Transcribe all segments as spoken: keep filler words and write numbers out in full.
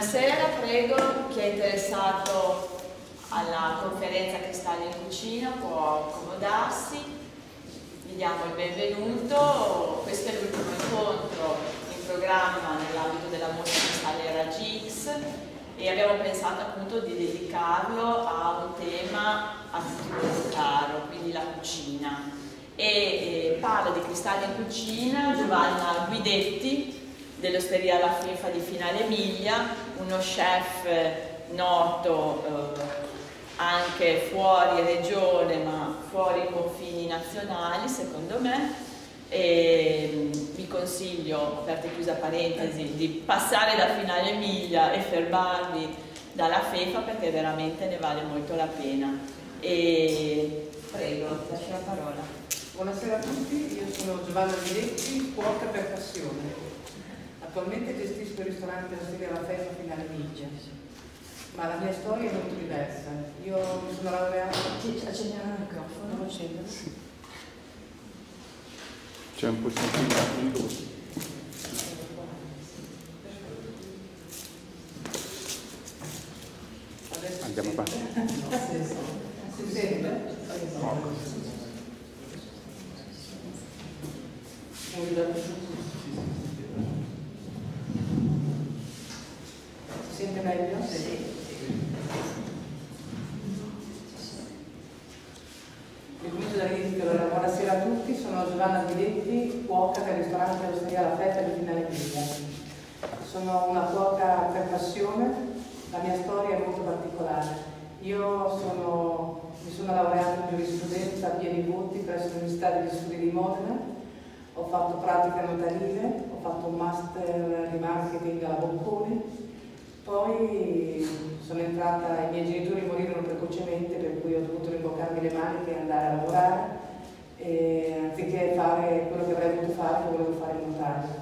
Buonasera, prego, chi è interessato alla conferenza Cristalli in Cucina può accomodarsi, vi diamo il benvenuto. Questo è l'ultimo incontro in programma nell'ambito della mostra Cristalli Raggi X e abbiamo pensato appunto di dedicarlo a un tema a tutti molto caro, quindi la cucina. E eh, parlo di Cristalli in Cucina Giovanna Guidetti, dell'Osteria La Finfa di Finale Emilia, uno chef noto eh, anche fuori regione ma fuori confini nazionali secondo me, e vi consiglio, aperta e chiusa parentesi, di passare da Finale Emilia e fermarvi dalla Finfa perché veramente ne vale molto la pena. E prego, lascio la parola. Buonasera a tutti, io sono Giovanna Guidetti, cuoca per passione. Attualmente gestisco il ristorante Osteria La Finfa Finale Emilia, ma la mia storia è molto diversa. Io mi sono laureata... Accendiamo il microfono. Devo accendere? C'è un po' di sentimento. Andiamo qua. Si sente? Si sente meglio? Sì. Comincio da dire allora, buonasera a tutti, sono Giovanna Guidetti, cuoca del ristorante Osteria La Finfa di Finale Emilia. Sono una cuoca per passione, la mia storia è molto particolare. Io sono, mi sono laureata in giurisprudenza a pieni voti presso l'Università degli Studi di Modena. Ho fatto pratica notarile, ho fatto un master di marketing alla Bocconi, poi sono entrata, i miei genitori morirono precocemente per cui ho dovuto rimboccarmi le maniche e andare a lavorare e anziché fare quello che avrei voluto fare, volevo fare il notaio.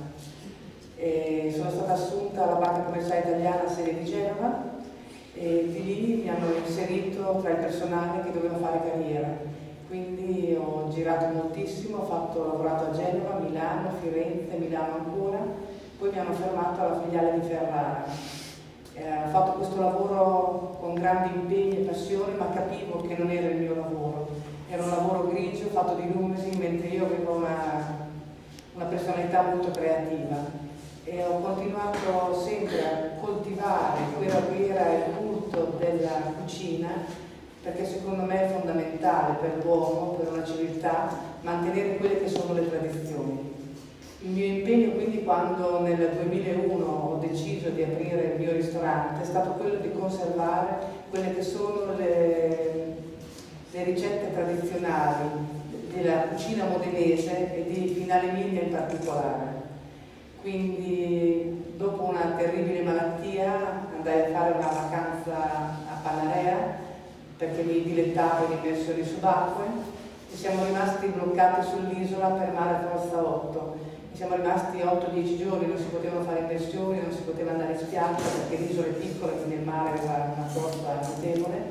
E sono stata assunta alla Banca Commerciale Italiana sede di Genova e di lì mi hanno inserito tra il personale che doveva fare carriera. Quindi ho girato moltissimo, ho, fatto, ho lavorato a Genova, Milano, Firenze, Milano ancora, poi mi hanno fermato alla filiale di Ferrara. Eh, ho fatto questo lavoro con grande impegno e passione, ma capivo che non era il mio lavoro. Era un lavoro grigio, fatto di numeri, mentre io avevo una, una personalità molto creativa. E ho continuato sempre a coltivare quello che era il culto della cucina, perché secondo me è fondamentale per l'uomo, per una civiltà, mantenere quelle che sono le tradizioni. Il mio impegno quindi quando nel duemilauno ho deciso di aprire il mio ristorante è stato quello di conservare quelle che sono le, le ricette tradizionali della cucina modenese e di Finale Emilia in particolare. Quindi dopo una terribile malattia andai a fare una vacanza a Panarea perché mi dilettavo in immersioni subacquee e siamo rimasti bloccati sull'isola per mare forza otto. Siamo rimasti otto dieci giorni, non si potevano fare immersioni, non si poteva andare in spiaggia perché l'isola è piccola, quindi il mare aveva una forza notevole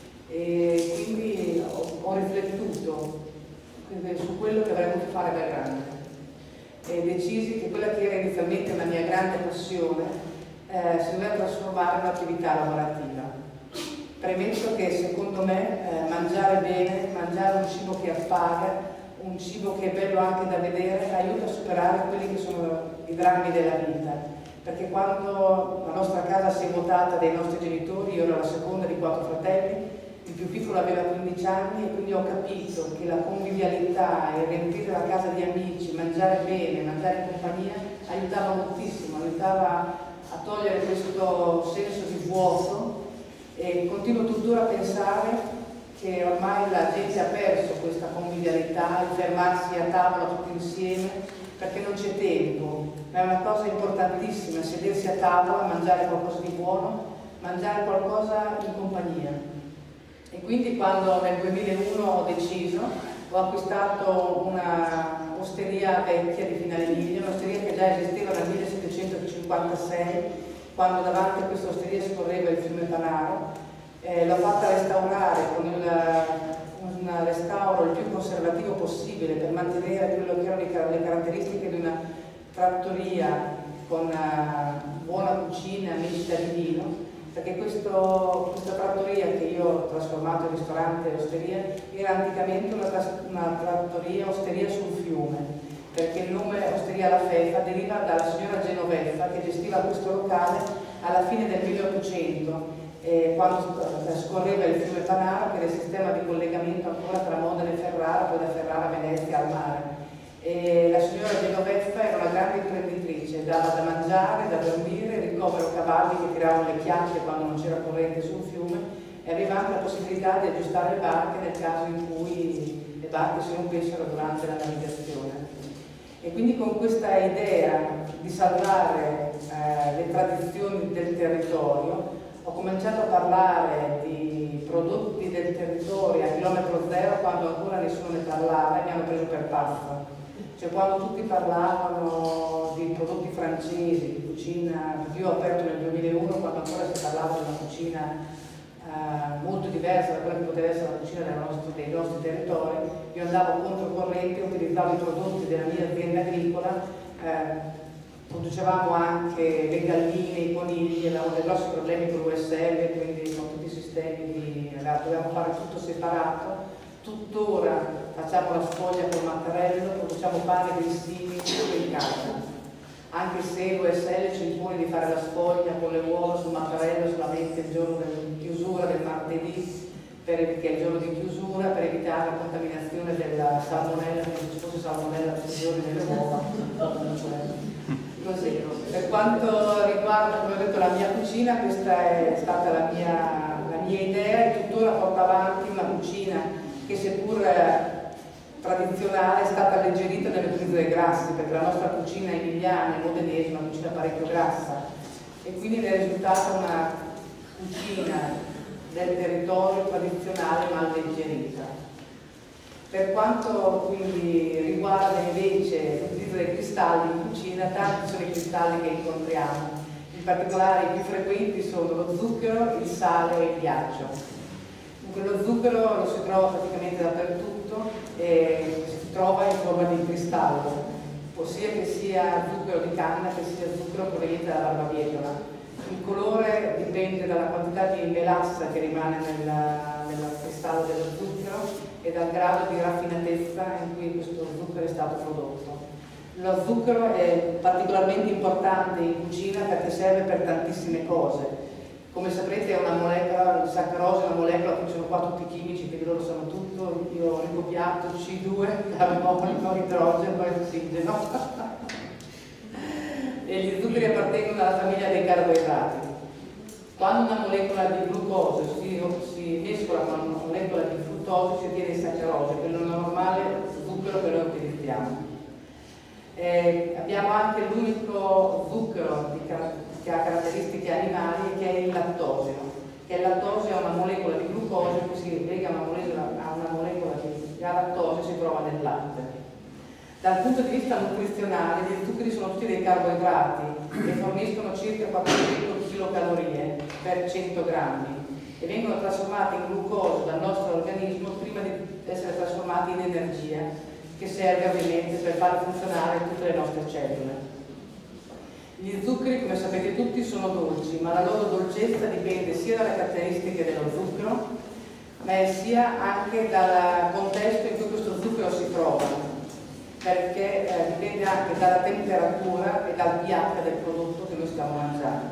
e quindi ho, ho riflettuto su quello che avrei voluto fare da grande e decisi che quella che era inizialmente una mia grande passione eh, si doveva trasformare in un'attività lavorativa. Premetto che secondo me eh, mangiare bene, mangiare un cibo che appaga, un cibo che è bello anche da vedere, aiuta a superare quelli che sono i drammi della vita. Perché quando la nostra casa si è votata dai nostri genitori, io ero la seconda di quattro fratelli, il più piccolo aveva quindici anni e quindi ho capito che la convivialità e riempire la casa di amici, mangiare bene, mangiare in compagnia, aiutava moltissimo, aiutava a togliere questo senso di vuoto. E continuo tuttora a pensare che ormai la gente ha perso questa convivialità, il fermarsi a tavola tutti insieme, perché non c'è tempo, ma è una cosa importantissima sedersi a tavola, mangiare qualcosa di buono, mangiare qualcosa in compagnia. E quindi quando nel duemilauno ho deciso, ho acquistato una osteria vecchia di Finale Emilia, un'osteria che già esisteva nel millesettecentocinquantasei, quando davanti a questa osteria scorreva il fiume Panaro, eh, l'ho fatta restaurare con il, un restauro il più conservativo possibile per mantenere quello che erano le caratteristiche di una trattoria con una buona cucina, amici vendita di vino, perché questo, questa trattoria che io ho trasformato in ristorante e osteria era anticamente una, una trattoria osteria sul fiume, perché il nome Osteria La Fefa deriva dalla signora Genoveffa che gestiva questo locale alla fine del milleottocento, eh, quando scorreva il fiume Panaro, che era il sistema di collegamento ancora tra Modena e Ferrara, poi da Ferrara a Venezia al mare. E la signora Genoveffa era una grande imprenditrice, dava da mangiare, da dormire, ricovero cavalli che tiravano le chiacchiere quando non c'era corrente sul fiume, e aveva anche la possibilità di aggiustare le barche nel caso in cui le barche si rompessero durante la navigazione. E quindi con questa idea di salvare eh, le tradizioni del territorio ho cominciato a parlare di prodotti del territorio a chilometro zero quando ancora nessuno ne parlava e mi hanno preso per pazza. Cioè quando tutti parlavano di prodotti francesi, di cucina, io ho aperto nel duemilauno quando ancora si parlava di una cucina eh, molto diversa da quella che poteva essere la cucina del nostro, dei nostri territori, io andavo controcorrente, utilizzavo i prodotti della mia azienda agricola, eh, producevamo anche le galline, i conigli, avevamo dei grossi problemi con l'U S L, quindi con tutti i sistemi di, dovevamo fare tutto separato. Tuttora facciamo la sfoglia col mattarello, produciamo pane, grissini, tutto in casa. Anche se l'U S L ci impone di fare la sfoglia con le uova sul mattarello solamente il giorno di chiusura del martedì, per, che è il giorno di chiusura, per evitare la contaminazione della salmonella, come se ci fosse salmonella tutti i giorni nelle uova. Così. Per quanto riguarda, come ho detto, la mia cucina, questa è stata la mia, la mia idea, e tuttora porto avanti una cucina che seppur eh, tradizionale è stata alleggerita dall'utilizzo dei grassi, perché la nostra cucina emiliana e modenese è una cucina parecchio grassa, e quindi ne è risultata una cucina del territorio tradizionale ma alleggerita. Per quanto quindi riguarda invece l'utilizzo dei cristalli in cucina, tanti sono i cristalli che incontriamo, in particolare i più frequenti sono lo zucchero, il sale e il ghiaccio. Lo zucchero lo si trova praticamente dappertutto e si trova in forma di cristallo, ossia che sia zucchero di canna che sia zucchero proveniente dalla barbabietola. Il colore dipende dalla quantità di melassa che rimane nella, nel cristallo dello zucchero e dal grado di raffinatezza in cui questo zucchero è stato prodotto. Lo zucchero è particolarmente importante in cucina perché serve per tantissime cose. Come saprete è una molecola, il saccarose è una molecola, qui sono qua tutti i chimici, quindi loro sanno tutto, io ho ricopiato C due, carbonio, idrogeno e ossigeno. E gli zuccheri appartengono alla famiglia dei carboidrati. Quando una molecola di glucosio si, si mescola con una molecola di fruttosio si ottiene il saccarose, quello normale zucchero che noi utilizziamo. Eh, abbiamo anche l'unico zucchero di che ha caratteristiche animali, che è il lattosio, che il lattosio è una molecola di glucosio che si lega a una molecola, a una molecola di lattosio si trova nel latte. Dal punto di vista nutrizionale, gli zuccheri sono tutti dei carboidrati che forniscono circa quattrocento chilocalorie per cento grammi e vengono trasformati in glucosio dal nostro organismo prima di essere trasformati in energia, che serve ovviamente per far funzionare tutte le nostre cellule. Gli zuccheri, come sapete tutti, sono dolci, ma la loro dolcezza dipende sia dalle caratteristiche dello zucchero, ma sia anche dal contesto in cui questo zucchero si trova, perché eh, dipende anche dalla temperatura e dal pH del prodotto che noi stiamo mangiando.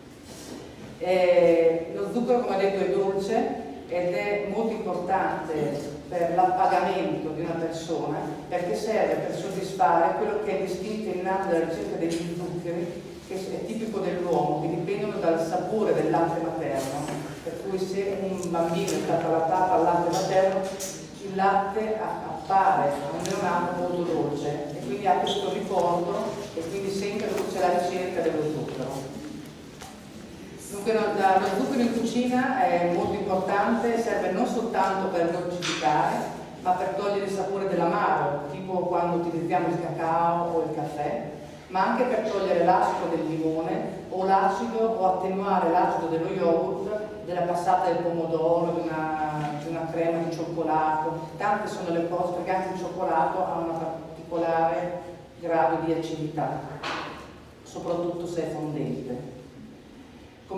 E lo zucchero, come ho detto, è dolce ed è molto importante per l'appagamento di una persona, perché serve per soddisfare quello che è distinto innato dalla ricerca degli zuccheri, che è tipico dell'uomo, che dipendono dal sapore del latte materno. Per cui se un bambino è stato allattato al latte materno, il latte appare a un neonato molto dolce e quindi ha questo ricordo e quindi sempre c'è la ricerca dello zucchero. Dunque lo zucchero in cucina è molto importante, serve non soltanto per dolcificare, ma per togliere il sapore dell'amaro, tipo quando utilizziamo il cacao o il caffè, ma anche per togliere l'acido del limone o l'acido o attenuare l'acido dello yogurt, della passata del pomodoro, di una, di una crema di cioccolato. Tante sono le cose, perché anche il cioccolato ha un particolare grado di acidità, soprattutto se è fondente.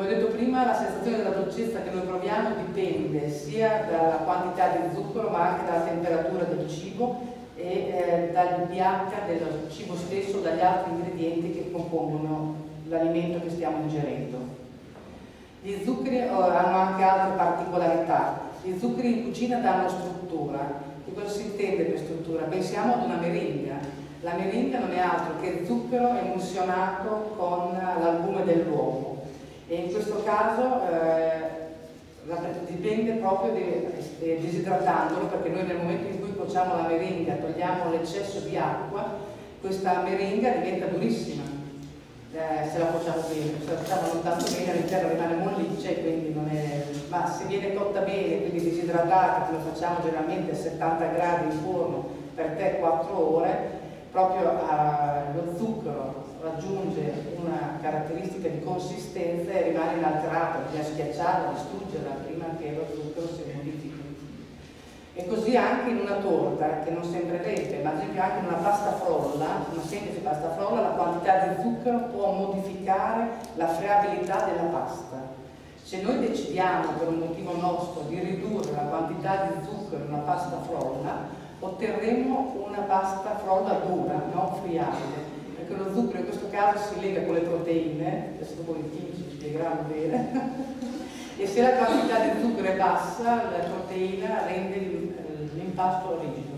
prima, la sensazione della dolcezza che noi proviamo dipende sia dalla quantità di zucchero ma anche dalla temperatura del cibo e eh, dal pH del cibo stesso, dagli altri ingredienti che compongono l'alimento che stiamo ingerendo. Gli zuccheri oh, hanno anche altre particolarità. Gli zuccheri in cucina danno struttura. Che cosa si intende per struttura? Pensiamo ad una meringa. La meringa non è altro che zucchero emulsionato con l'albume dell'uovo e in questo caso eh, dipende proprio di, eh, disidratandolo, perché noi nel momento in cui cuociamo la meringa togliamo l'eccesso di acqua, questa meringa diventa durissima eh, se la cuociamo bene. Se la cuociamo non tanto bene all'interno rimane molliccia e quindi non è... ma se viene cotta bene, quindi disidratata, come facciamo generalmente a settanta gradi in forno per tre quattro ore, proprio uh, lo zucchero raggiunge una caratteristica di consistenza e rimane inalterato, bisogna schiacciarla, distruggerla prima che lo zucchero si modifichi. E così anche in una torta, che non sembrerebbe, ma ad esempio anche in una pasta frolla, una semplice pasta frolla, la quantità di zucchero può modificare la friabilità della pasta. Se noi decidiamo per un motivo nostro di ridurre la quantità di zucchero in una pasta frolla, otterremo una pasta frolla dura, non friabile, perché lo zucchero in questo caso si lega con le proteine, adesso dopo i chimici spiegheranno bene, e se la quantità di zucchero è bassa, la proteina rende l'impasto rigido.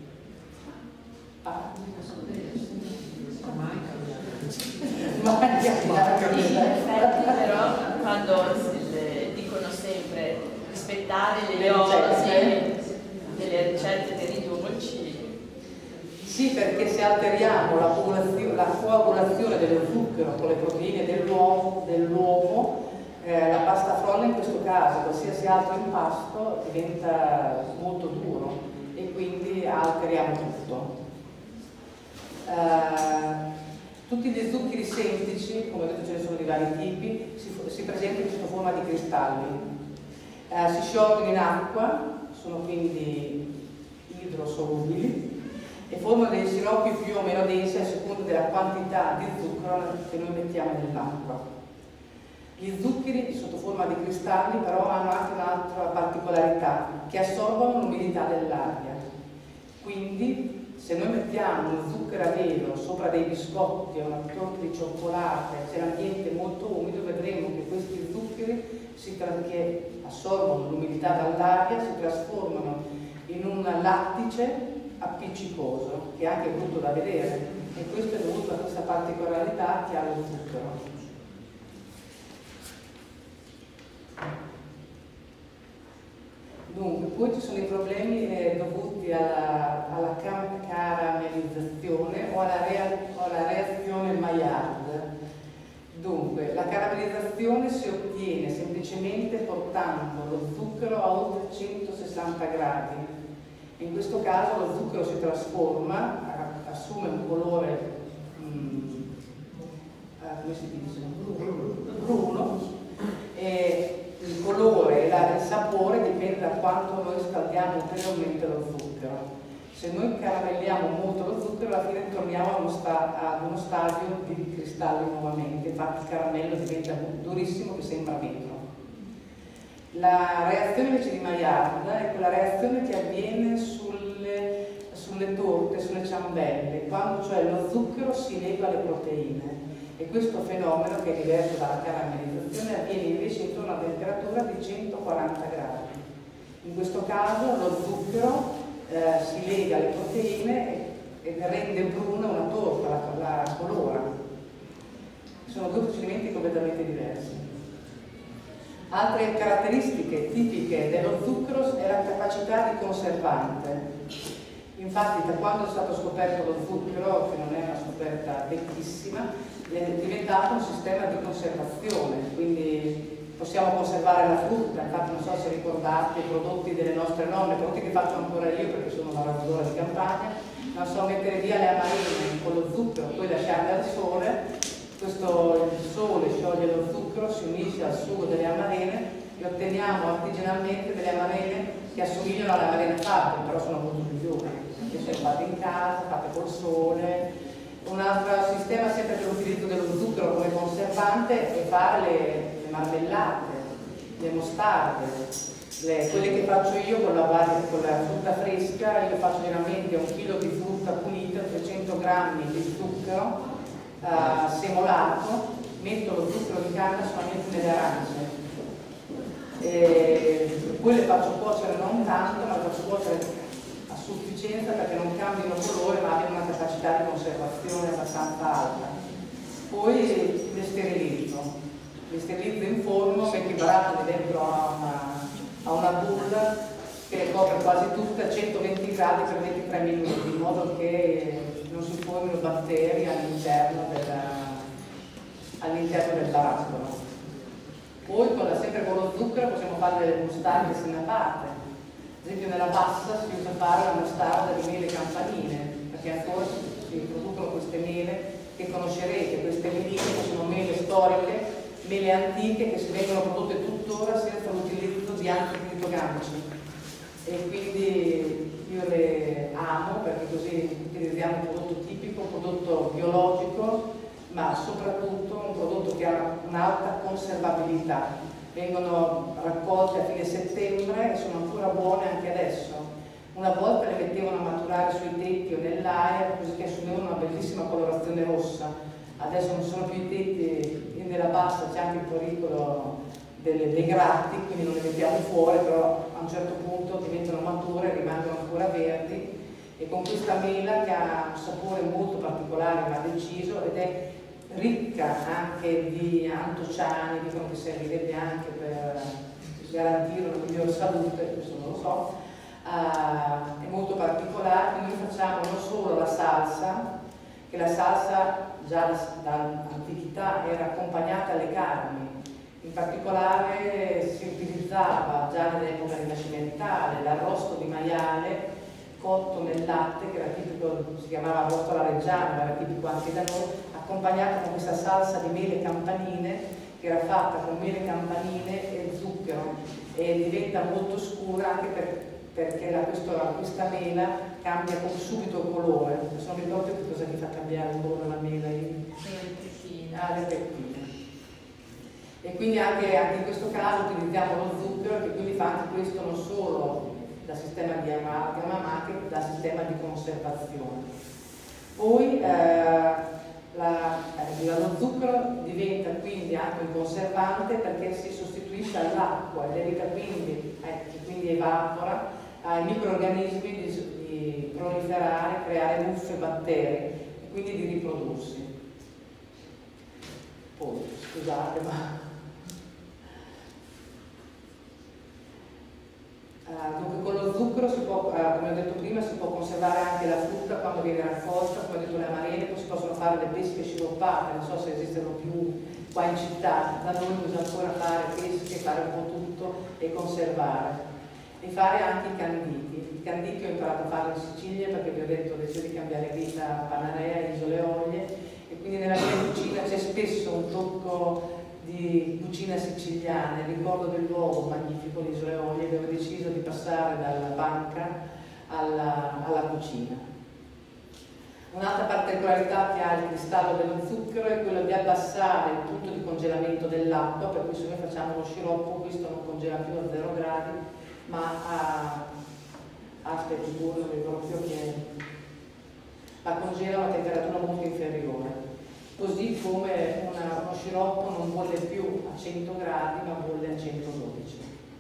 Ah. In effetti però quando dicono sempre rispettare le dosi delle ricette che riducono il cibo. Sì, perché se alteriamo la, la coagulazione dello zucchero con le proteine dell'uovo, dell'uovo eh, la pasta frolla in questo caso, qualsiasi altro impasto, diventa molto duro e quindi alteriamo tutto. Uh, tutti gli zuccheri semplici, come vedete ce ne sono di vari tipi, si, si presentano sotto forma di cristalli. Uh, si sciolgono in acqua, sono quindi idrosolubili e formano dei siroppi più o meno densi a seconda della quantità di zucchero che noi mettiamo nell'acqua. Gli zuccheri sotto forma di cristalli però hanno anche un'altra particolarità, che assorbono l'umidità dell'aria. Quindi se noi mettiamo uno zucchero a velo sopra dei biscotti o una torta di cioccolata e c'è l'ambiente molto umido, vedremo che questi zuccheri si che assorbono l'umidità dall'aria si trasformano in un lattice appiccicoso, che è anche brutto da vedere, e questo è dovuto a questa particolarità che ha lo zucchero. Dunque, poi ci sono i problemi eh, dovuti alla, alla caramellizzazione o alla, rea, o alla reazione Maillard. Dunque, la caramellizzazione si ottiene semplicemente portando lo zucchero a oltre centosessanta gradi. In questo caso lo zucchero si trasforma, assume un colore, mm, come si dice? Bruno, e il colore e il sapore dipende da quanto noi scaldiamo ulteriormente lo zucchero. Se noi caramelliamo molto lo zucchero, alla fine torniamo ad uno, sta ad uno stadio di cristalli nuovamente, infatti il caramello diventa durissimo che sembra vetro. La reazione invece di Maillard è quella reazione che avviene sulle, sulle torte, sulle ciambelle, quando cioè lo zucchero si lega alle proteine. E questo fenomeno, che è diverso dalla caramellizzazione, avviene invece intorno a una temperatura di centoquaranta gradi. In questo caso lo zucchero eh, si lega alle proteine e, e rende bruna una torta, la, la colora. Sono due procedimenti completamente diversi. Altre caratteristiche tipiche dello zucchero è la capacità di conservante. Infatti, da quando è stato scoperto lo zucchero, che non è una scoperta vecchissima, è diventato un sistema di conservazione, quindi possiamo conservare la frutta. Infatti non so se ricordate i prodotti delle nostre nonne, prodotti che faccio ancora io perché sono una lavoratrice di campagna, non so, mettere via le amarene con lo zucchero, poi lasciarle al sole, questo il sole scioglie lo zucchero, si unisce al sugo delle amarene e otteniamo artigianalmente delle amarene che assomigliano alle amarene fatte, però sono molto migliori, perché sono fatte in casa, fatte col sole. Un altro sistema sempre per l'utilizzo dello zucchero come conservante è fare le, le marmellate, le mostarde, le, quelle che faccio io con la, con la frutta fresca. Io faccio generalmente un chilo di frutta pulita, trecento grammi di zucchero uh, semolato, metto lo zucchero di canna solamente nelle arance, e poi le faccio cuocere non tanto, ma le faccio cuocere a sufficienza perché non cambino colore ma abbiano una capacità di conservazione abbastanza alta. Poi le sterilizzo, le sterilizzo in forno, metto i barattoli dentro a una, a una bulla che le copre quasi tutte a centoventi gradi per ventitré minuti, in modo che non si formino batteri all'interno del, all'interno del barattolo. Poi con la, sempre con lo zucchero possiamo fare delle mostarde sennapate. Ad esempio nella pasta si usa fare la mostarda di mele campanine, perché ancora si, si producono queste mele che conoscerete, queste meline che sono mele storiche, mele antiche che si vengono prodotte tuttora senza l'utilizzo di altri criptogammici. E quindi io le amo perché così utilizziamo un prodotto tipico, un prodotto biologico, ma soprattutto un prodotto che ha un'alta conservabilità. Vengono raccolte a fine settembre e sono ancora buone anche adesso. Una volta le mettevano a maturare sui tetti o nell'aria, così che assumevano una bellissima colorazione rossa. Adesso non sono più i tetti, nella pasta c'è anche il pericolo delle, dei gratti, quindi non le mettiamo fuori, però a un certo punto diventano mature e rimangono ancora verdi. E con questa mela che ha un sapore molto particolare ma deciso ed è ricca anche di antociani, dicono che servirebbe anche per garantire una migliore salute, questo non lo so, uh, è molto particolare. Noi facciamo non solo la salsa, che la salsa già dall'antichità era accompagnata alle carni, in particolare si utilizzava già nell'epoca rinascimentale l'arrosto di maiale cotto nel latte, che era tipico, si chiamava arrosto alla reggiana, era tipico anche da noi, accompagnato con questa salsa di mele campanine, che era fatta con mele campanine e zucchero, e diventa molto scura anche per, perché la, questo, questa mela cambia subito il colore. Non mi ricordo che cosa mi fa cambiare il colore della mela. Le pettine. Ah, le pettine. E quindi anche, anche in questo caso utilizziamo lo zucchero, che quindi fa anche questo non solo da sistema di amalgama ma anche da sistema di conservazione. Poi eh, la, eh, lo zucchero diventa quindi anche un conservante perché si sostituisce all'acqua ed evita quindi, eh, quindi evapora ai microrganismi di, di proliferare, creare muffe e batteri e quindi di riprodursi. Poi, scusate ma... Uh, dunque con lo zucchero si può, uh, come ho detto prima, si può conservare anche la frutta quando viene raccolta, come ho detto le amarene, poi si possono fare le pesche sciroppate, non so se esistono più qua in città, da noi bisogna ancora fare pesche, fare un po' tutto e conservare. E fare anche i canditi. I canditi ho imparato a farlo in Sicilia perché vi ho detto ho deciso di cambiare vita a Panarea, Isole Olie, e quindi nella mia cucina c'è spesso un tocco di cucina siciliana. Il ricordo del luogo magnifico di Isole Olie, dove ho deciso di passare dalla banca alla, alla cucina. Un'altra particolarità che ha il cristallo dello zucchero è quello di abbassare il punto di congelamento dell'acqua, per cui se noi facciamo lo sciroppo questo non congela più a zero gradi, ma a, aspetti pure, non ricordo più che la congela a una temperatura molto inferiore. Così come una, uno sciroppo non bolle più a cento gradi ma bolle a centododici.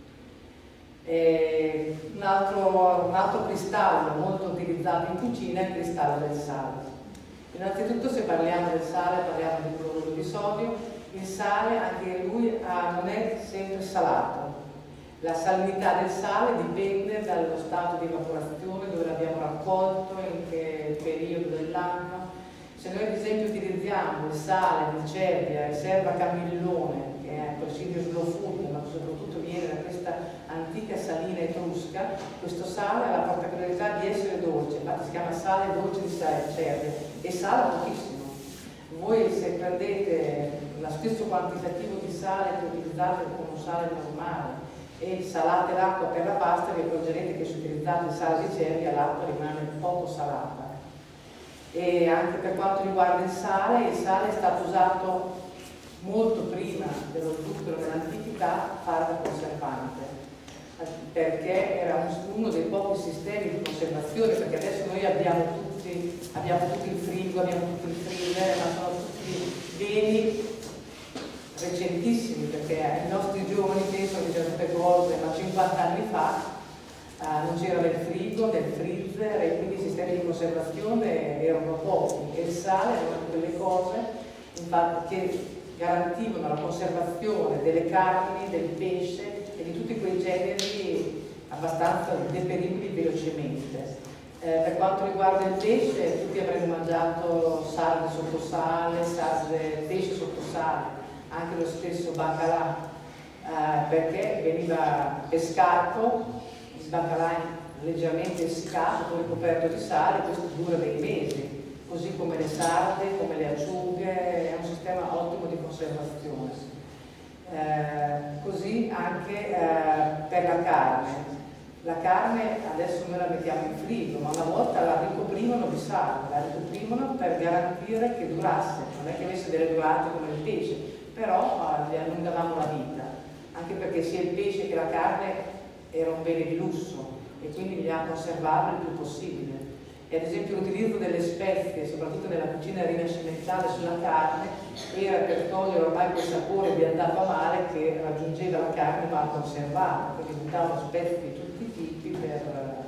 E un, altro, un altro cristallo molto utilizzato in cucina è il cristallo del sale. Innanzitutto se parliamo del sale parliamo di cloruro di sodio. Il sale anche lui ha, non è sempre salato. La salinità del sale dipende dallo stato di evaporazione, dove l'abbiamo raccolto, in che periodo dell'anno. Se noi ad esempio utilizziamo il sale di Cervia, riserva Camillone, che è presidio slow food, ma soprattutto viene da questa antica salina etrusca, questo sale ha la particolarità di essere dolce, infatti si chiama sale dolce di Cervia e sala pochissimo. Voi se prendete lo stesso quantitativo di sale che utilizzate con un sale normale e salate l'acqua per la pasta, vi accorgerete che se utilizzate il sale di Cervia l'acqua rimane poco salata. E anche per quanto riguarda il sale, il sale è stato usato molto prima dello zucchero nella necessità fare da conservante, perché era uno dei pochi sistemi di conservazione, perché adesso noi abbiamo tutti, abbiamo tutti il frigo, abbiamo tutti il freezer, ma sono tutti beni recentissimi, perché i nostri giovani pensano che certe cose, ma cinquanta anni fa Uh, non c'era né il frigo né il freezer e quindi i sistemi di conservazione erano pochi e il sale era una di quelle cose infatti che garantivano la conservazione delle carni, del pesce e di tutti quei generi abbastanza deperibili velocemente. Eh, per quanto riguarda il pesce, tutti avremmo mangiato salde sotto sale, salde, pesce sotto sale, anche lo stesso baccalà, eh, perché veniva pescato, il baccalà leggermente essiccato, poi ricoperto di sale, questo dura dei mesi, così come le sarde, come le acciughe, è un sistema ottimo di conservazione. Eh, così anche eh, per la carne. La carne adesso noi la mettiamo in frigo, ma una volta la ricoprivano di sale, la ricoprivano per garantire che durasse, non è che avesse delle durate come il pesce, però eh, le allungavamo la vita, anche perché sia il pesce che la carne era un bene di lusso e quindi bisogna conservarlo il più possibile. E ad esempio l'utilizzo delle spezie, soprattutto nella cucina rinascimentale sulla carne, era per togliere ormai quel sapore biandato a male che raggiungeva la carne ma conservata, quindi buttavano spezie di tutti i tipi per...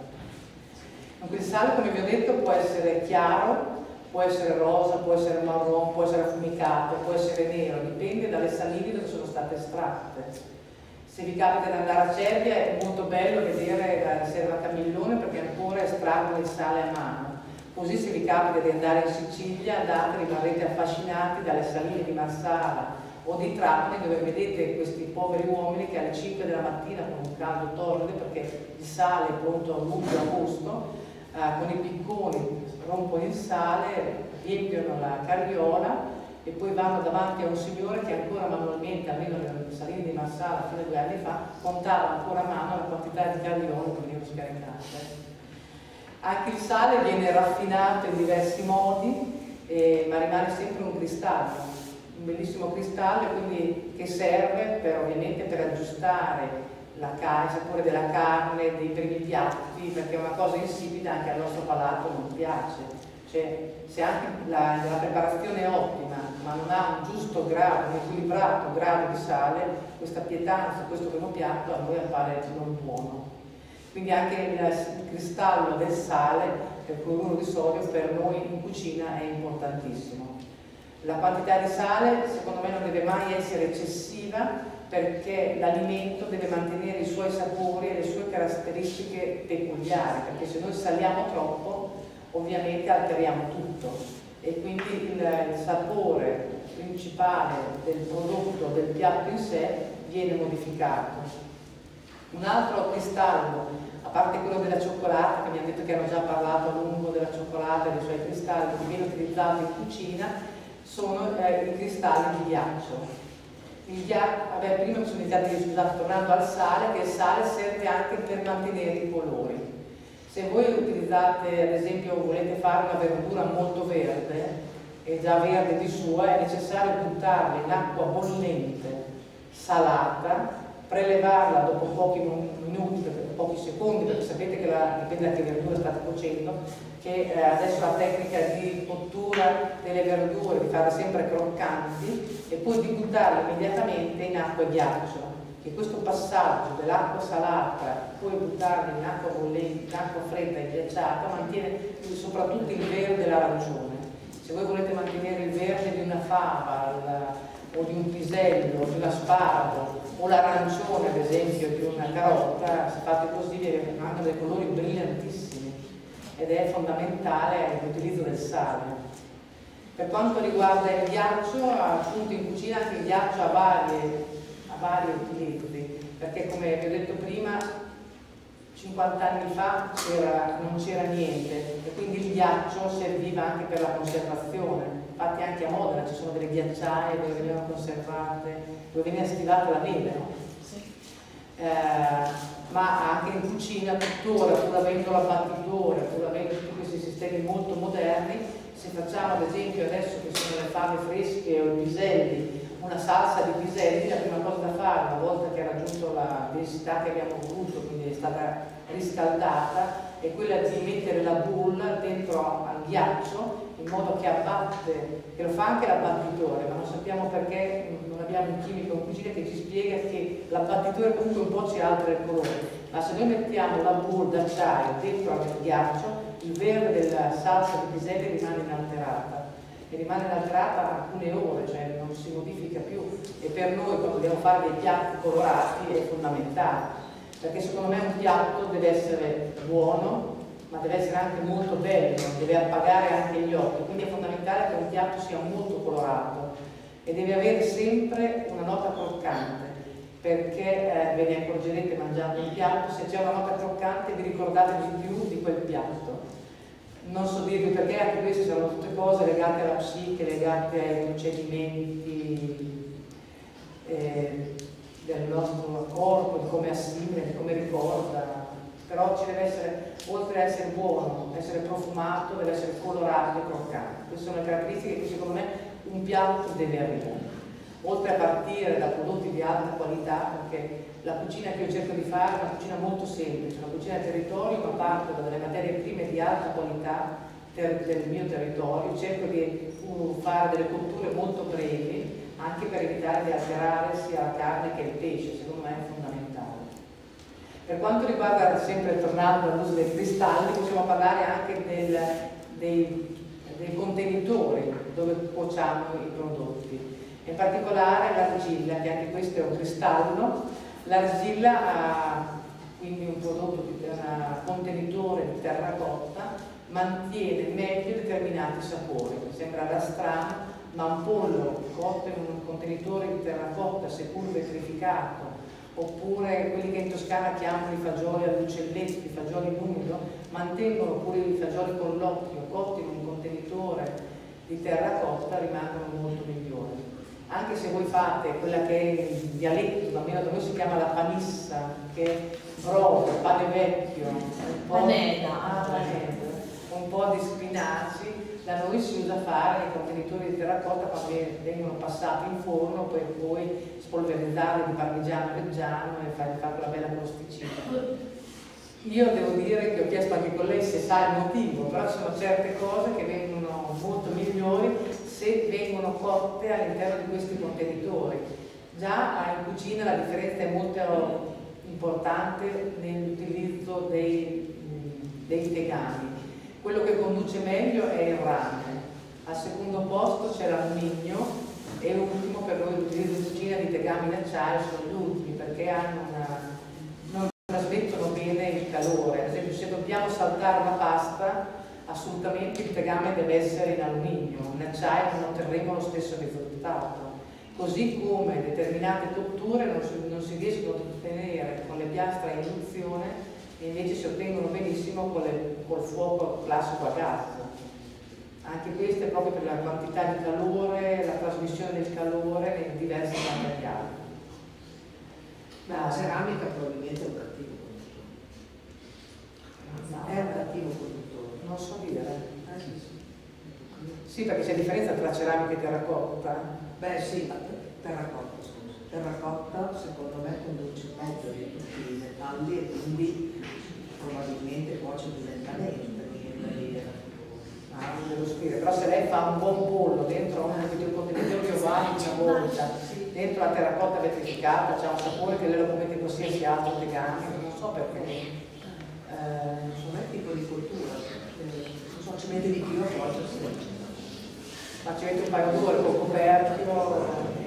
Dunque il sale, come vi ho detto, può essere chiaro, può essere rosa, può essere marron, può essere affumicato, può essere nero, dipende dalle salini dove sono state estratte. Se vi capita di andare a Cervia è molto bello vedere la riserva Camillone perché ancora estraggono il sale a mano. Così se vi capita di andare in Sicilia andate, rimarrete affascinati dalle saline di Marsala o di Trapani dove vedete questi poveri uomini che alle cinque della mattina con un caldo torrido perché il sale è pronto a luglio, agosto, eh, con i picconi rompono il sale, riempiono la carriola e poi vanno davanti a un signore che ancora manualmente, almeno nelle saline di Marsala fino a due anni fa, contava ancora a mano la quantità di carriole che venivano scaricate. Anche il sale viene raffinato in diversi modi, eh, ma rimane sempre un cristallo, un bellissimo cristallo, quindi che serve per, ovviamente per aggiustare la carne, il sapore della carne, dei primi piatti, perché una cosa insipida anche al nostro palato non piace. Cioè, se anche la, la preparazione è ottima, ma non ha un giusto grado, un equilibrato grado di sale, questa pietanza, questo primo piatto a noi appare non buono. Quindi anche il cristallo del sale, per cloruro di sodio, per noi in cucina è importantissimo. La quantità di sale, secondo me, non deve mai essere eccessiva, perché l'alimento deve mantenere i suoi sapori e le sue caratteristiche peculiari, perché se noi saliamo troppo, ovviamente alteriamo tutto e quindi il, il sapore principale del prodotto, del piatto in sé, viene modificato. Un altro cristallo, a parte quello della cioccolata, che mi hanno detto che hanno già parlato a lungo della cioccolata e dei suoi cristalli che viene utilizzato in cucina, sono eh, i cristalli di ghiaccio. Il ghiaccio, vabbè, prima mi sono iniziati, scusate, tornando al sale, che il sale serve anche per mantenere i colori. Se voi utilizzate, ad esempio, volete fare una verdura molto verde, e già verde di sua, è necessario buttarla in acqua bollente, salata, prelevarla dopo pochi minuti, pochi secondi, perché sapete che la, dipende da che verdura state cuocendo, che eh, adesso la tecnica di cottura delle verdure, di farle sempre croccanti, e poi di buttarle immediatamente in acqua e ghiaccio. Che questo passaggio dell'acqua salata, poi buttarla in acqua bollente, in acqua fredda e ghiacciata, mantiene soprattutto il verde e l'arancione. Se voi volete mantenere il verde di una fava, la, o di un pisello, o di un asparago, o l'arancione ad esempio di una carota, se fate così hanno dei colori brillantissimi ed è fondamentale l'utilizzo del sale. Per quanto riguarda il ghiaccio, appunto in cucina anche il ghiaccio ha varie, ha vari utilizzi, perché come vi ho detto prima, cinquanta anni fa non c'era niente e quindi il ghiaccio serviva anche per la conservazione. Infatti anche a Modena ci sono delle ghiacciaie dove venivano conservate, dove veniva stivata la neve, no? Sì. Eh, ma anche in cucina tuttora, pur avendo l'abbattitore, pur avendo tutti questi sistemi molto moderni, se facciamo ad esempio adesso che sono le fave fresche o i piselli, una salsa di piselli, la prima cosa da fare fare una volta che ha raggiunto la densità che abbiamo voluto, quindi è stata riscaldata, è quella di mettere la boule dentro al ghiaccio in modo che abbatte, che lo fa anche l'abbattitore, ma non sappiamo perché non abbiamo un chimico in cucina che ci spiega che l'abbattitore comunque un po' ci altera il colore, ma se noi mettiamo la boule d'acciaio dentro al ghiaccio, il verde della salsa di piselli rimane inalterata e rimane inalterata alcune ore, cioè non si modifica più, e per noi quando dobbiamo fare dei piatti colorati è fondamentale, perché secondo me un piatto deve essere buono, ma deve essere anche molto bello, deve appagare anche gli occhi, quindi è fondamentale che un piatto sia molto colorato e deve avere sempre una nota croccante, perché eh, ve ne accorgerete mangiando un piatto, se c'è una nota croccante vi ricordate di più di quel piatto. Non so dirvi perché, anche queste sono tutte cose legate alla psiche, legate ai procedimenti eh, del nostro corpo, di come assimila, di come ricorda, però ci deve essere, oltre ad essere buono, essere profumato, deve essere colorato e croccante. Queste sono le caratteristiche che secondo me un piatto deve avere. Oltre a partire da prodotti di alta qualità, perché la cucina che io cerco di fare è una cucina molto semplice, una cucina a territorio, ma parto dalle materie prime di alta qualità del, del mio territorio, cerco di uh, fare delle cotture molto brevi, anche per evitare di alterare sia la carne che il pesce, secondo me è fondamentale. Per quanto riguarda, sempre tornando all'uso dei cristalli, possiamo parlare anche del, dei, dei contenitori dove cuociamo i prodotti. In particolare l'argilla, che anche questo è un cristallo. L'argilla ha quindi un prodotto, di, un contenitore di terracotta, mantiene meglio determinati sapori. Sembrerà strano, ma un pollo cotto in un contenitore di terracotta, seppur vetrificato, oppure quelli che in Toscana chiamano i fagioli all'uccelletto, i fagioli in umido, mantengono pure i fagioli con l'occhio, cotti in un contenitore di terracotta, rimangono molto migliori. Anche se voi fate quella che è il dialetto, almeno da noi si chiama la panissa, che è brodo, pane vecchio, un po', paneda, ah, paneda, un po' di spinaci, da noi si usa fare i contenitori di terracotta quando vengono passati in forno, poi poi spolverizzarli di parmigiano reggiano e fargli fare quella bella crosticina. Io devo dire che ho chiesto anche con lei se sa il motivo, però ci sono certe cose che vengono molto migliori se vengono cotte all'interno di questi contenitori. Già in cucina la differenza è molto importante nell'utilizzo dei, dei tegami. Quello che conduce meglio è il rame, al secondo posto c'è l'alluminio e l'ultimo per noi l'utilizzo in cucina di tegami in acciaio sono gli ultimi perché hanno una, non trasmettono bene il calore. Ad esempio, se dobbiamo saltare una pasta, assolutamente il tegame deve essere in alluminio, in acciaio non otterremo lo stesso risultato. Così come determinate cotture non si, non si riescono ad ottenere con le piastre a induzione e invece si ottengono benissimo con le, col fuoco classico a gas. Anche questo è proprio per la quantità di calore, la trasmissione del calore nei diversi materiali. Ma la ceramica probabilmente è un cattivo conduttore. No, è un cattivo conduttore. Non so dire. Eh, sì, sì. Sì, perché c'è differenza tra ceramica e terracotta. Beh sì, ma terracotta, scusa. Terracotta secondo me conduce meglio di tutti i metalli e quindi probabilmente cuoce più lentamente, mi viene da dire. Ah, non devo scrivere, però se lei fa un buon pollo dentro un contenitore ovale una volta, dentro la terracotta vetrificata, c'ha un sapore che lei lo può mettere qualsiasi altro tegame, non so perché. Eh, Non è tipo di cottura, eh, non so, ci mette di più a cuocersi. ma ci mette un paio d'ore col coperchio.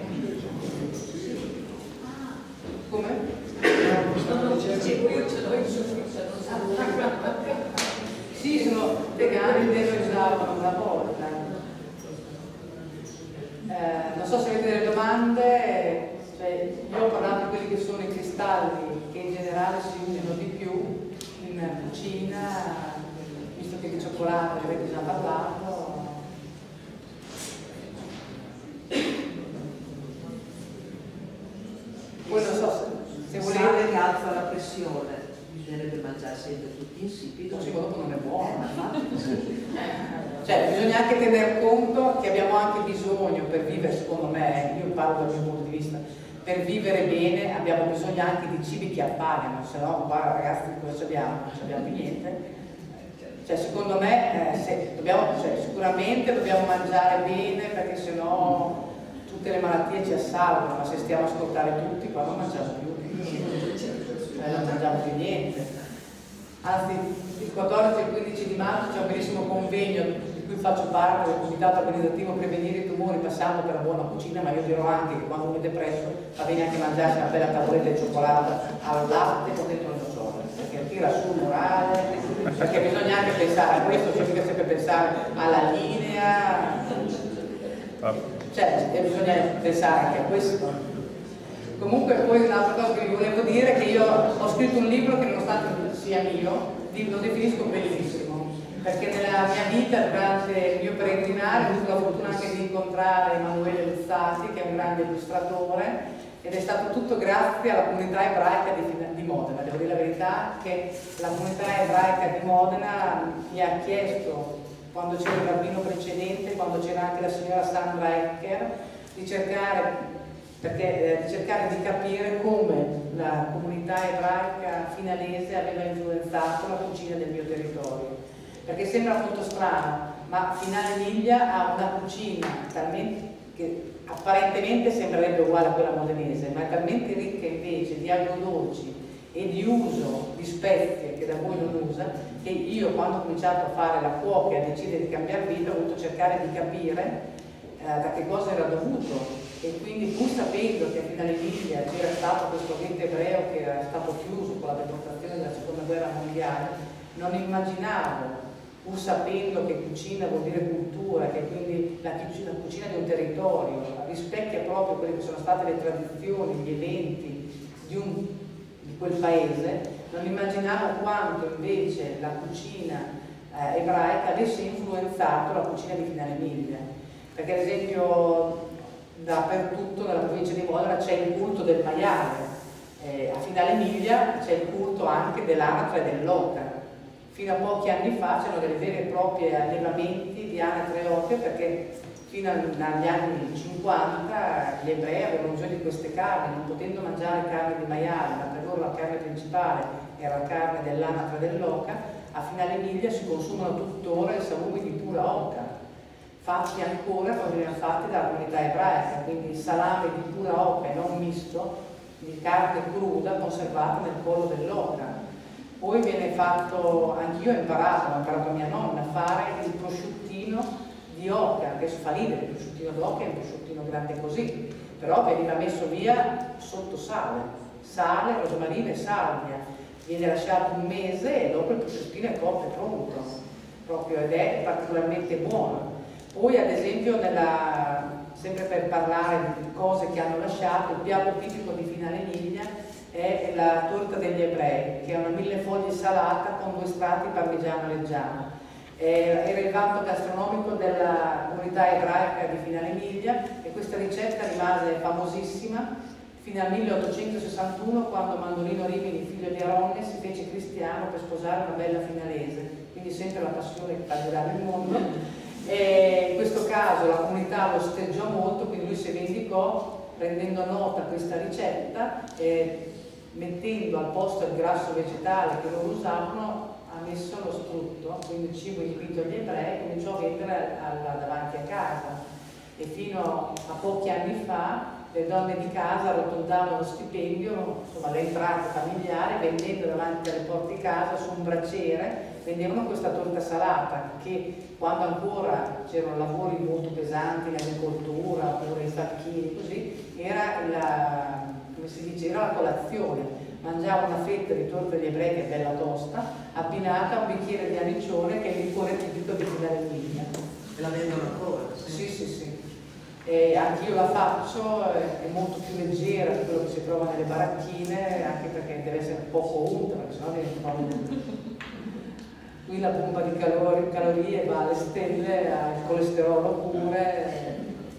Come? Sì, sono tegami che noi usavano una volta. Eh, non so se avete delle domande, cioè, io ho parlato di quelli che sono i cristalli che in generale si usano di più in cucina, visto che di cioccolato avete già parlato. Poi non so se, se Il volete. sale che alza la pressione, bisognerebbe mangiare sempre tutti insipido. Il cibo dopo non è buono. Eh, ma infatti, Cioè, bisogna anche tener conto che abbiamo anche bisogno per vivere, secondo me, io parlo dal mio punto di vista, per vivere bene abbiamo bisogno anche di cibi che appaiono, se no qua ragazzi cosa abbiamo? Non abbiamo più niente. Cioè, secondo me eh, se, dobbiamo, cioè, sicuramente dobbiamo mangiare bene, perché sennò tutte le malattie ci assalgono, ma se stiamo a ascoltare tutti qua non mangiamo più, cioè, non mangiamo più niente. Anzi, il quattordici e il quindici di marzo c'è un bellissimo convegno di cui faccio parte, del Comitato Organizzativo Prevenire i Tumori passando per la buona cucina, ma io dirò anche che quando uno è depresso va bene anche mangiarsi una bella tavoletta di cioccolato al latte con dentro il nocciole, perché tira sul morale, perché bisogna anche pensare a questo, cioè mica sempre pensare alla linea, cioè bisogna pensare anche a questo. Comunque poi un'altra cosa che vi volevo dire è che io ho scritto un libro che nonostante sia mio, lo definisco bellissimo, perché nella mia vita durante il mio peregrinare ho avuto la fortuna anche di incontrare Emanuele Luzzati, che è un grande illustratore, ed è stato tutto grazie alla comunità ebraica di, di Modena. Devo dire la verità che la comunità ebraica di Modena mi ha chiesto, quando c'era il rabbino precedente, quando c'era anche la signora Sandra Ecker, di cercare perché eh, di cercare di capire come la comunità ebraica finalese aveva influenzato la cucina del mio territorio. Perché sembra molto strano, ma Finale Emilia ha una cucina talmente che apparentemente sembrerebbe uguale a quella modenese, ma è talmente ricca invece di agrodolci e di uso di spezie che da voi non usa, che io quando ho cominciato a fare la cuoca e a decidere di cambiare vita ho voluto cercare di capire eh, da che cosa era dovuto. E quindi pur sapendo che a Finale Emilia c'era stato questo ghetto ebreo che era stato chiuso con la deportazione della seconda guerra mondiale, non immaginavo, pur sapendo che cucina vuol dire cultura, che quindi la cucina, la cucina di un territorio rispecchia proprio quelle che sono state le tradizioni, gli eventi di, un, di quel paese, non immaginavo quanto invece la cucina eh, ebraica avesse influenzato la cucina di Finale Emilia. Perché ad esempio dappertutto nella provincia di Modena c'è il culto del maiale, eh, a Finale Emilia c'è il culto anche dell'anatra e dell'oca. Fino a pochi anni fa c'erano dei veri e propri allevamenti di anatre e oche, perché fino agli anni cinquanta gli ebrei avevano bisogno di queste carni, non potendo mangiare carne di maiale, ma per loro la carne principale era la carne dell'anatra e dell'oca. A Finale Emilia si consumano tuttora i salumi di pura oca, fatti ancora come venivano fatti dalla comunità ebraica, quindi salame di pura oca e non misto, di carne cruda conservata nel collo dell'oca. Poi viene fatto, anch'io ho imparato, ho imparato mia nonna a fare il prosciuttino di oca, che fa ridere, il prosciuttino d'oca è un prosciuttino grande così, però veniva messo via sotto sale, sale, rosmarino e salvia, viene lasciato un mese e dopo il prosciuttino è cotto e pronto, proprio, ed è particolarmente buono. Poi ad esempio, nella, sempre per parlare di cose che hanno lasciato, il piatto tipico di Finale Emilia è la torta degli ebrei, che è una millefoglie salata con due strati parmigiano reggiano. Era il vanto gastronomico della comunità ebraica di Finale Emilia e questa ricetta rimase famosissima fino al milleottocentosessantuno, quando Mandolino Rimini, figlio di Aronne, si fece cristiano per sposare una bella finalese, quindi sempre la passione che cambierà il mondo. E in questo caso la comunità lo osteggiò molto, quindi lui si vendicò prendendo nota questa ricetta e mettendo al posto il grasso vegetale che loro usavano, ha messo lo strutto, quindi il cibo inibito agli ebrei, e cominciò a vendere alla, davanti a casa. E fino a pochi anni fa le donne di casa arrotondavano lo stipendio, insomma le entrate familiari, vendendo davanti alle porte di casa su un braciere, vendevano questa torta salata che quando ancora c'erano lavori molto pesanti in agricoltura oppure in facchini così, era la, come si dice, era la colazione. Mangiava una fetta di torta degli ebrei che è bella tosta, abbinata a un bicchiere di arancione che è il liquore tipico di Finale Emilia. E la vendono ancora? Sì, sì, sì. E anch'io la faccio, è molto più leggera di quello che si trova nelle baracchine, anche perché deve essere poco unta, perché sennò viene troppo. Qui la pompa di calori, calorie va alle stelle, al colesterolo pure.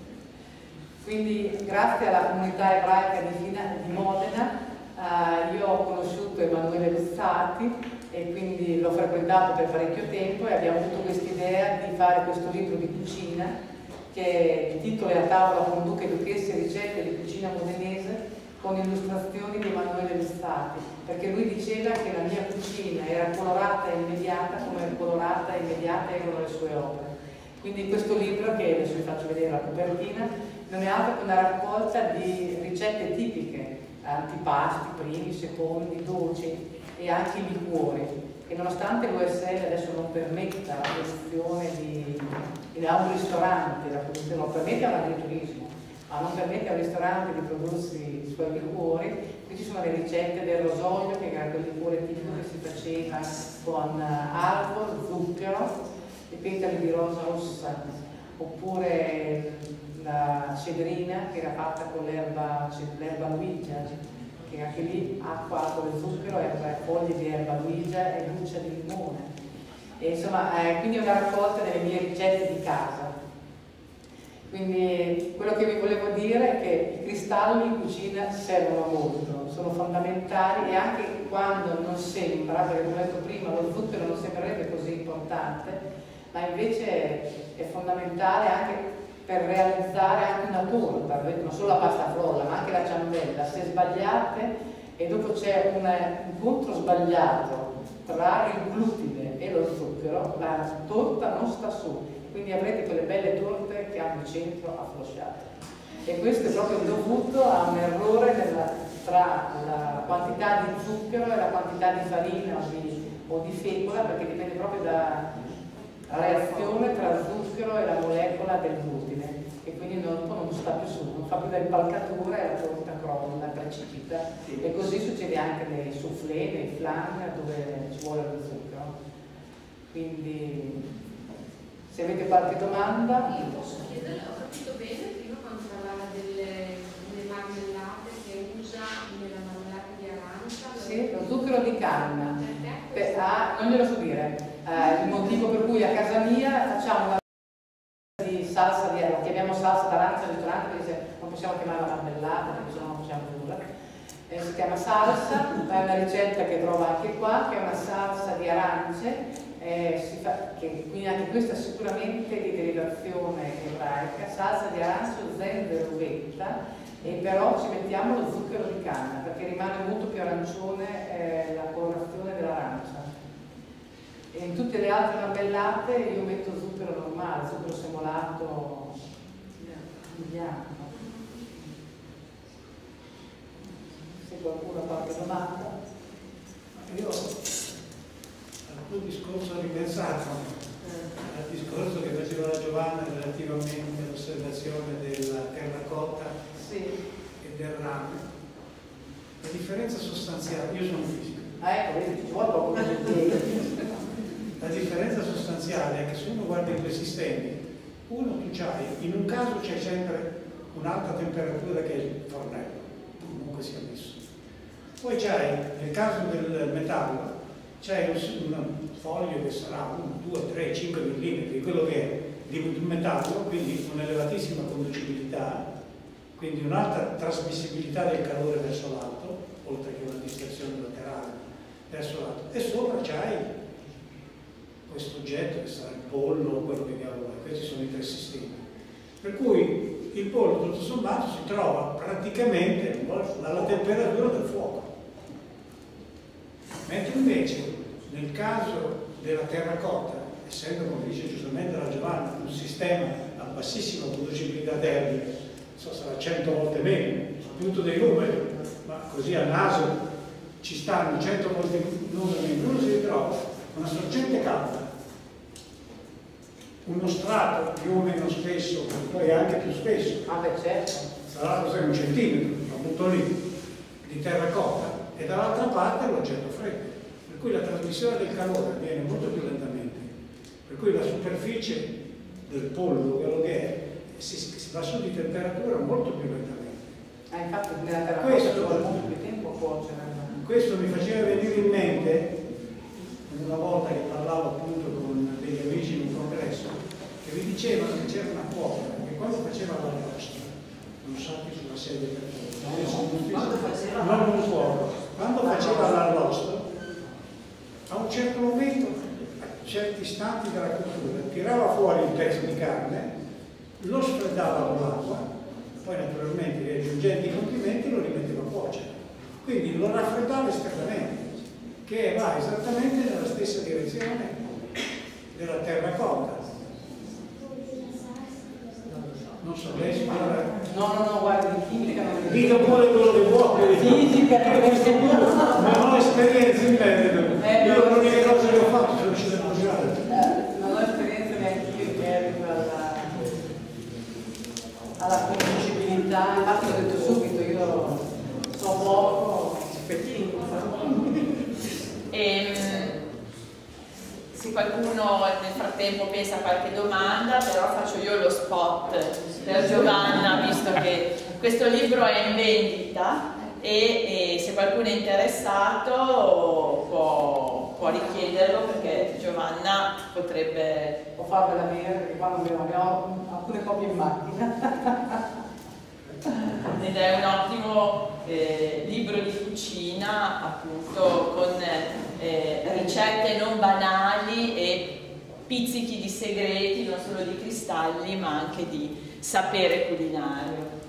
Quindi grazie alla comunità ebraica di, Fina, di Modena eh, io ho conosciuto Emanuele Luzzati e quindi l'ho frequentato per parecchio tempo e abbiamo avuto quest'idea di fare questo libro di cucina che il titolo è A tavola con duche, duchesse, ricette di cucina modenese, con illustrazioni di Emanuele Lustati, perché lui diceva che la mia cucina era colorata e immediata come colorata e immediata erano le sue opere. Quindi questo libro, che adesso vi faccio vedere la copertina, non è altro che una raccolta di ricette tipiche, antipasti, primi, secondi, dolci e anche liquori. E nonostante l'U S L adesso non permetta la produzione di, a un ristorante, la produzione, non permette all'agriturismo, ma non permette al ristorante di prodursi i suoi liquori, qui ci sono le ricette del rosolio, che era quel liquore tipico che si faceva con alcol, zucchero e petali di rosa rossa, oppure la cedrina che era fatta con l'erba luigia, che anche lì acqua, acqua e zucchero, erba, foglie di erba luigia e buccia di limone. E insomma, eh, quindi è una raccolta delle mie ricette di casa. Quindi quello che vi volevo dire è che i cristalli in cucina servono molto, sono fondamentali, e anche quando non sembra, perché come ho detto prima lo zucchero non sembrerebbe così importante, ma invece è fondamentale anche per realizzare anche una torta, non solo la pasta frolla ma anche la ciambella. Se sbagliate e dopo c'è un incontro sbagliato tra il glutine e lo zucchero, la torta non sta su, quindi avrete quelle belle torte che hanno il centro afflosciato. E questo è proprio dovuto a un errore nella, tra la quantità di zucchero e la quantità di farina o di, o di fecola, perché dipende proprio da la reazione tra zucchero e la molecola del glutine, e quindi non, non sta più su, non fa più da impalcatura e la torta crolla, precipita. E così succede anche nei soufflé, nei flan, dove ci vuole lo zucchero. Quindi se avete qualche domanda. Io posso chiedere, ho capito bene prima quando parlava delle, delle marmellate che usa nella marmellata di arancia? Sì, lo zucchero di canna. Beh, ah, non glielo so dire. Eh, il motivo per cui a casa mia facciamo una di salsa di la chiamiamo salsa d'arancia al ristorante, perché dice, non possiamo chiamarla marmellata perché sennò non possiamo produrla. Eh, si chiama salsa, è una ricetta che trova anche qua, che è una salsa di arance, eh, si fa, che, quindi anche questa sicuramente di derivazione ebraica, salsa di arancio, zenzero, uvetta, e però ci mettiamo lo zucchero di canna perché rimane molto più arancione eh, la colorazione dell'arancia. E in tutte le altre marmellate io metto zucchero normale, zucchero semolato bianco. Se qualcuno ha qualche domanda. Io al tuo discorso ho ripensato, al discorso che faceva la Giovanna relativamente all'osservazione della terracotta sì. e del rame. La differenza sostanziale, io sono fisico. Ah, ecco, vedi, ci vuole poco di La differenza sostanziale è che se uno guarda i due sistemi, uno tu c'hai, in un caso c'è sempre un'alta temperatura che è il fornello, comunque sia messo. Poi c'hai, nel caso del metallo, c'hai un, un foglio che sarà uno, due, tre, cinque millimetri, quello che è di un metallo, quindi un'elevatissima conducibilità, quindi un'alta trasmissibilità del calore verso l'alto, oltre che una dispersione laterale verso l'alto, e sopra c'hai questo oggetto che sarà il pollo o quello che diavolo è. Questi sono i tre sistemi. Per cui il pollo tutto sommato si trova praticamente alla temperatura del fuoco. Mentre invece nel caso della terracotta, essendo, come dice giustamente la Giovanna, un sistema a bassissima conducibilità termica, non so, sarà cento volte meno, sono tutto dei numeri, ma così a naso ci stanno cento volte numeri meno, uno si ritrova una sorgente calda, uno strato più o meno spesso, poi anche più spesso, ah, beh, certo. sarà cos'è un centimetro, lo butto lì, di terracotta, e dall'altra parte l'oggetto freddo, per cui la trasmissione del calore avviene molto più lentamente, per cui la superficie del pollo, quello che è, si, si va su di temperatura molto più lentamente. Ah, infatti nella terracotta ci vuole molto più tempo a cuocere. Questo mi faceva venire in mente una volta che parlavo appunto con degli amici in un congresso, che mi dicevano che c'era una cuoca che quando faceva l'arrosto, non salti sulla sedia per favore, non un fuoco, quando faceva l'arrosto, a un certo momento, a certi istanti della cottura, tirava fuori il pezzo di carne, lo sfreddava con l'acqua, poi naturalmente riaggiungendo i condimenti lo rimetteva fuori. Quindi lo raffreddava esternamente, che va esattamente nella stessa direzione della terracotta. Non so, lei si parla. No, no, no, guarda, di chimica non mi Dica pure quello che vuole. Fisica, non ho esperienza in merito. Eh, Io no, l'unica cosa che ho fatto sono uscito a mangiare. Eh, non ho esperienza neanche io in merito alla, alla conoscibilità, infatti l'ho detto subito, io so poco, spettino. Ehm, se qualcuno nel frattempo pensa a qualche domanda, però faccio io lo spot per Giovanna, visto che questo libro è in vendita e, e se qualcuno è interessato può, può richiederlo, perché Giovanna potrebbe... Può farvela vedere perché qua non abbiamo, abbiamo alcune copie in macchina. Ed è un ottimo eh, libro di cucina, appunto, con eh, ricette non banali e pizzichi di segreti, non solo di cristalli, ma anche di sapere culinario.